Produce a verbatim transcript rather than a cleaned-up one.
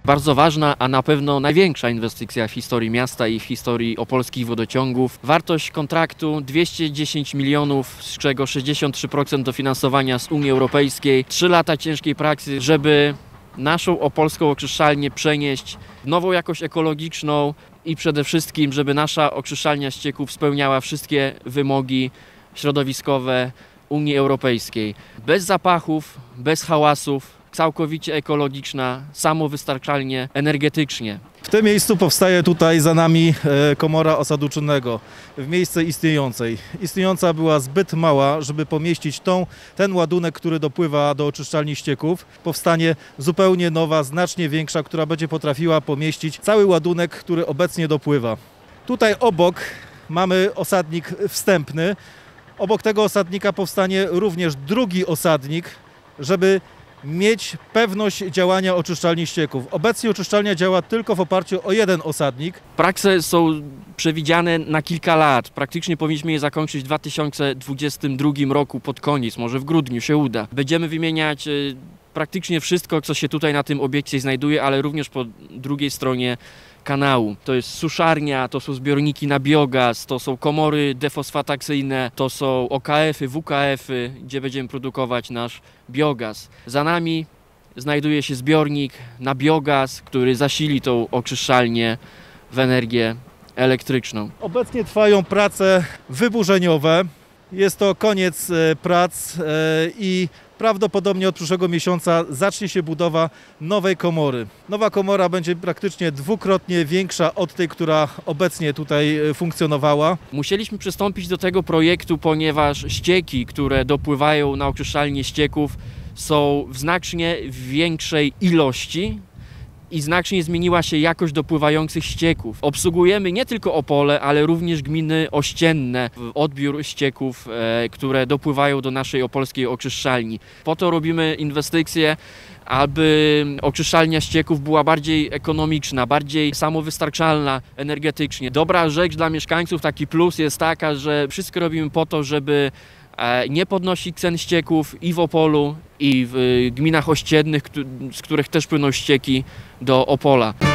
Bardzo ważna, a na pewno największa inwestycja w historii miasta i w historii opolskich wodociągów. Wartość kontraktu dwieście dziesięć milionów, z czego sześćdziesiąt trzy procent dofinansowania z Unii Europejskiej. Trzy lata ciężkiej pracy, żeby naszą opolską oczyszczalnię przenieść w nową jakość ekologiczną i przede wszystkim, żeby nasza oczyszczalnia ścieków spełniała wszystkie wymogi środowiskowe Unii Europejskiej. Bez zapachów, bez hałasów, całkowicie ekologiczna, samowystarczalnie energetycznie. W tym miejscu powstaje tutaj za nami komora osadu czynnego, w miejsce istniejącej. Istniejąca była zbyt mała, żeby pomieścić tą, ten ładunek, który dopływa do oczyszczalni ścieków. Powstanie zupełnie nowa, znacznie większa, która będzie potrafiła pomieścić cały ładunek, który obecnie dopływa. Tutaj obok mamy osadnik wstępny. Obok tego osadnika powstanie również drugi osadnik, żeby mieć pewność działania oczyszczalni ścieków. Obecnie oczyszczalnia działa tylko w oparciu o jeden osadnik. Prace są przewidziane na kilka lat. Praktycznie powinniśmy je zakończyć w dwa tysiące dwudziestym drugim roku pod koniec, może w grudniu się uda. Będziemy wymieniać praktycznie wszystko, co się tutaj na tym obiekcie znajduje, ale również po drugiej stronie kanału. To jest suszarnia, to są zbiorniki na biogaz, to są komory defosfatakcyjne, to są O K F-y, W K F-y, gdzie będziemy produkować nasz biogaz. Za nami znajduje się zbiornik na biogaz, który zasili tą oczyszczalnię w energię elektryczną. Obecnie trwają prace wyburzeniowe. Jest to koniec prac i prawdopodobnie od przyszłego miesiąca zacznie się budowa nowej komory. Nowa komora będzie praktycznie dwukrotnie większa od tej, która obecnie tutaj funkcjonowała. Musieliśmy przystąpić do tego projektu, ponieważ ścieki, które dopływają na oczyszczalnię ścieków, są w znacznie większej ilości i znacznie zmieniła się jakość dopływających ścieków. Obsługujemy nie tylko Opole, ale również gminy ościenne, odbiór ścieków, e, które dopływają do naszej opolskiej oczyszczalni. Po to robimy inwestycje, aby oczyszczalnia ścieków była bardziej ekonomiczna, bardziej samowystarczalna energetycznie. Dobra rzecz dla mieszkańców, taki plus jest taka, że wszystko robimy po to, żeby nie podnosić cen ścieków i w Opolu, i w gminach ościennych, z których też płyną ścieki do Opola.